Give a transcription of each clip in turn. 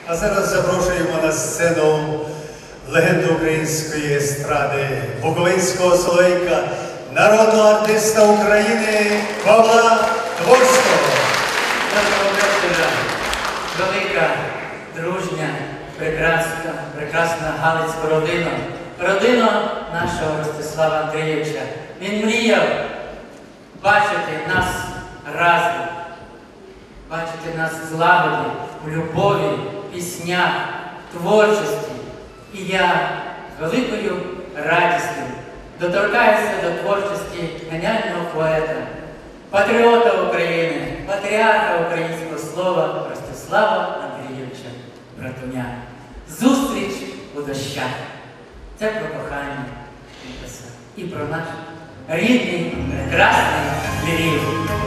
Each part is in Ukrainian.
А зараз запрошуємо на сцену легенду української естради, буковинського соловейка, народного артиста України Павла Дворського. Доброго вечора, велика, дружня, прекрасна галицька родина. Родина нашого Ростислава Андрійовича. Він мріяв бачити нас разом, бачити нас в злагоді, в любові, піснях, творчості. І я з великою радістю доторкаюся до творчості геніального поета, патріота України, патріарха українського слова Ростислава Андрійовича Братуня. Зустріч у дощах. Це про кохання він писав. І про наш рідний, прекрасний Львів.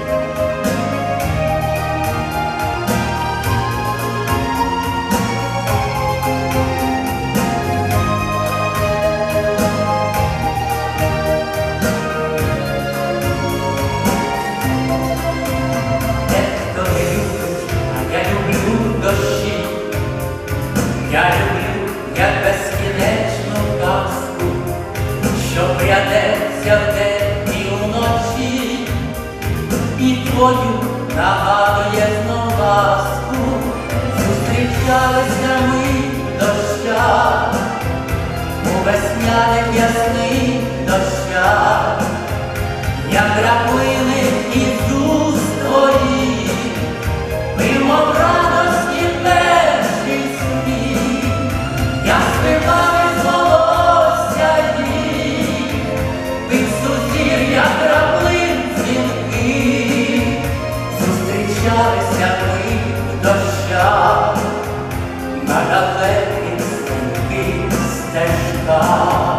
Я люблю, як безкінечну казку, що прядеться вдень і вночі, і твою нагадує знов ласку. Зустрічалися ми в дощах, у весняних ясних дощах, як краплини із уст твоїх, мимо радості перший сміх. Я співав із волосся їх, від сузір'я краплин дзвінких. Зустрічалися ми в дощах, на далеких стрімких стежках.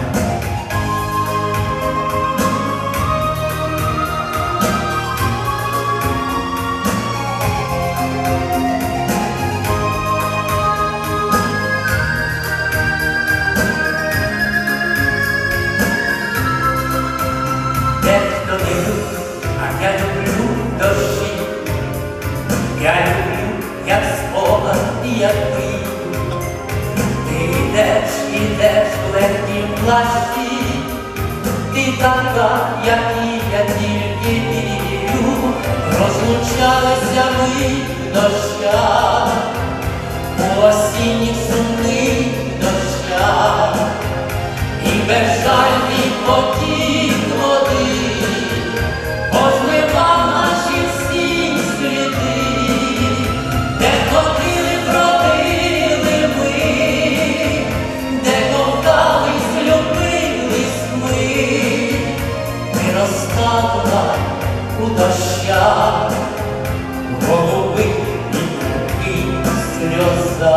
Я люблю дощі, я люблю, як спогад і як мрію. Ти йдеш в легкім плащі, ти така, як і я тільки вірю. Розлучалися ми в дощах, у осінніх сумних дощах, і безжальний потік води позмивав наші всі сліди, де ходили, бродили ми, де ковтались, любились ми. Ми розтанула у дощах, голуби і сльоза.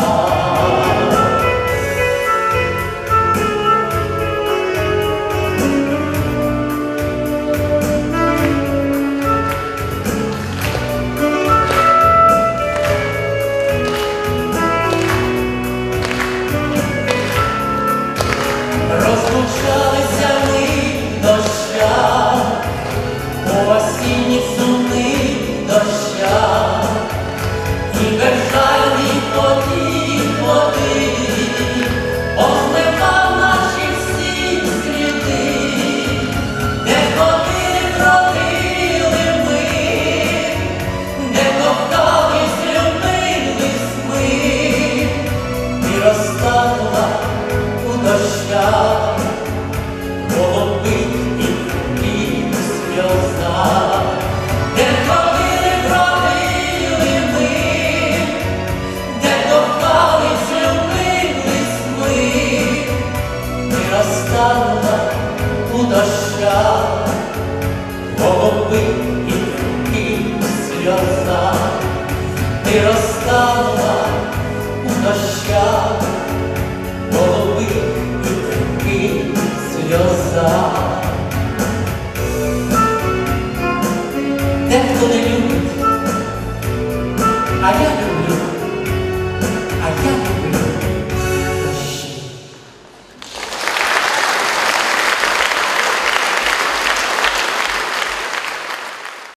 Розлучалися ми в дощах, у осінніх сумних дощах, і безжальний потік води позмивав наші всі сліди, де ходили, бродили ми, де ковтались, любились ми. І розтанула у дощах, голуби і сльоза, де ходили, бродили ми, де кохались, любились ми. І розтанула у дощах, голуби і сльоза. Ти розтанула у дощах,